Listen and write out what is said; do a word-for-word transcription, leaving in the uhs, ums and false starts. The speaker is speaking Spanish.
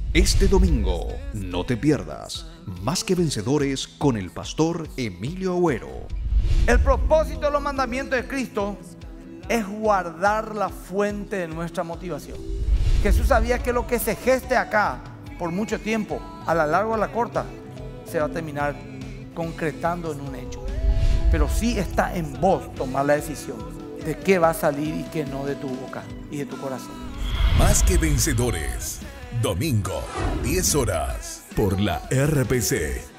Este domingo, no te pierdas Más que Vencedores con el pastor Emilio Agüero. El propósito de los mandamientos de Cristo es guardar la fuente de nuestra motivación. Jesús sabía que lo que se geste acá por mucho tiempo, a la larga o a la corta, se va a terminar concretando en un hecho. Pero sí está en vos tomar la decisión de qué va a salir y qué no de tu boca y de tu corazón. Más que Vencedores, domingo, diez horas, por la R P C.